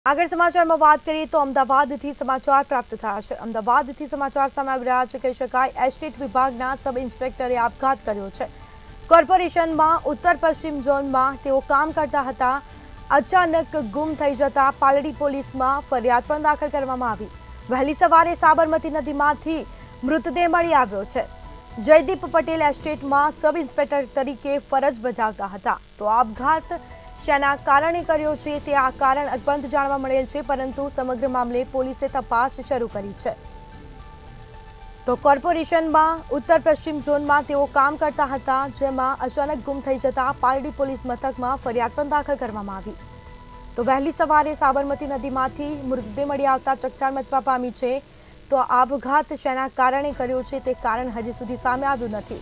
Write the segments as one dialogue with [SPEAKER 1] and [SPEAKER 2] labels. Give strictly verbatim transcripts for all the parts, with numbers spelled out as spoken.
[SPEAKER 1] આગળ સમાચારમાં વાત કરીએ તો અમદાવાદથી સમાચાર પ્રાપ્ત થયા છે। અમદાવાદથી સમાચાર સામે આવી રહ્યા છે કહી શકાય એસ્ટેટ વિભાગના સબ ઇન્સ્પેક્ટરે આપઘાત કર્યો છે। કોર્પોરેશનમાં ઉત્તર પશ્ચિમ ઝોનમાં તેઓ કામ કરતા હતા। અચાનક ગુમ થઈ જતા પાલડી પોલીસમાં ફરિયાદ પણ દાખલ કરવામાં આવી। વહેલી સવારે સાબરમતી નદીમાંથી મૃતદેહ મળી આવ્યો છે। જયદીપ પટેલ એસ્ટેટમાં સબ ઇન્સ્પેક્ટર તરીકે ફરજ બજાવતા હતા। તો આપઘાત શેના કારણે કર્યો છે તે આ કારણ અકબંધ જાણવા મળેલ છે, પરંતુ સમગ્ર મામલે પોલીસે તપાસ શરૂ કરી છે। તો કોર્પોરેશનમાં ઉત્તર પશ્ચિમ ઝોનમાં તેઓ કામ કરતા હતા, જેમાં અચાનક ગુમ થઈ જતા પાલડી પોલીસ મથકમાં ફરિયાદ પણ દાખલ કરવામાં આવી। તો વહેલી સવારે સાબરમતી નદીમાંથી મૃતદેહ મળી આવતા ચકચાર મચવા પામી છે। તો આપઘાત શેના કારણે કર્યો છે તે કારણ હજી સુધી સામે આવ્યું નથી।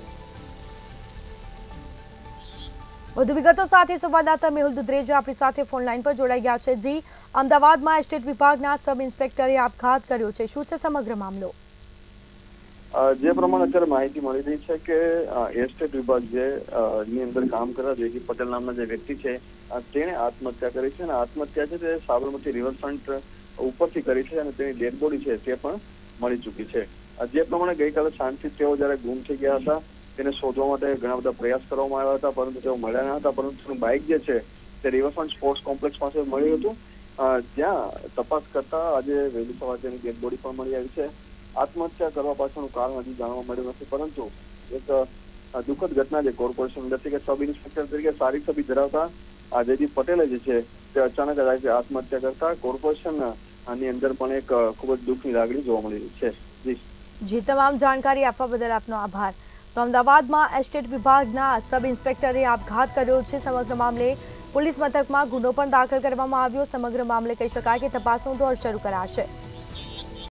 [SPEAKER 1] વધુ વિગતો સાથે સંવાદદાતા મેહુલ દુધરેજા આપણી સાથે ફોન લાઈન પર જોડાઈ ગયા છે। જી, અમદાવાદમાં એસ્ટેટ વિભાગના સબ ઇન્સ્પેક્ટરે આપઘાત કર્યો છે, શું છે સમગ્ર મામલો?
[SPEAKER 2] જે પ્રમાણે અત્યારે માહિતી મળી રહી છે કે એસ્ટેટ વિભાગ જે ની અંદર કામ કરતા જયદીપ પટેલ નામના જે વ્યક્તિ છે તેણે આત્મહત્યા કરી છે, અને આત્મહત્યા છે તે સાબરમતી રિવરફ્રન્ટ ઉપરથી કરી છે, અને તેની ડેડ બોડી છે તે પણ મળી ચૂકી છે। જે પ્રમાણે ગઈકાલે સાંજથી તેઓ જયારે ગુમ થઈ ગયા હતા તેને શોધવા માટે ઘણા બધા પ્રયાસ કરવામાં આવ્યા હતા, પરંતુ તેઓ મળ્યા ન હતા। પરંતુ તેનું બાઇક જે છે તે રિવરફ્રન્ટ સ્પોર્ટ્સ કોમ્પ્લેક્સ પાસે મળ્યું હતું, જ્યાં તપાસ કરતા આજે વહેલી સવારે તેની ડેડ બોડી પણ મળી આવી છે। આત્મહત્યા કરવા પાછળનું કારણ હજી જાણવા મળ્યું નથી, પરંતુ એક દુઃખદ ઘટના છે કોર્પોરેશન અંદરથી કે સબ ઇન્સ્પેક્ટર તરીકે સારી છબી ધરાવતા આ જયદીપ પટેલે જે છે તે અચાનક જ આત્મહત્યા કરતા કોર્પોરેશન આની અંદર પણ એક ખૂબ જ દુઃખની લાગણી જોવા મળી રહી છે। જી
[SPEAKER 1] જી તમામ જાણકારી આપવા બદલ આપનો આભાર। તો અમદાવાદમાં એસ્ટેટ વિભાગના સબ ઇન્સ્પેક્ટરે આપઘાત કર્યો છે। સમગ્ર મામલે પોલીસ મથકમાં ગુનો પણ દાખલ કરવામાં આવ્યો। સમગ્ર મામલે કહી શકાય કે તપાસનો દોર શરૂ કરાશે।